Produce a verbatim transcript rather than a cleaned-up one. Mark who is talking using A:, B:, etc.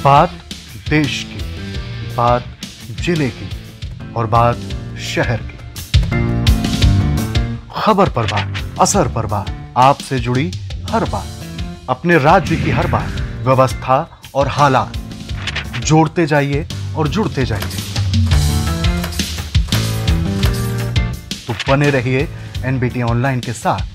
A: बात देश की, बात जिले की और बात शहर की। खबर पर बात, असर पर बात, आपसे जुड़ी हर बात, अपने राज्य की हर बात, व्यवस्था और हालात, जोड़ते जाइए और जुड़ते जाइए। तो बने रहिए एनबीटी ऑनलाइन के साथ।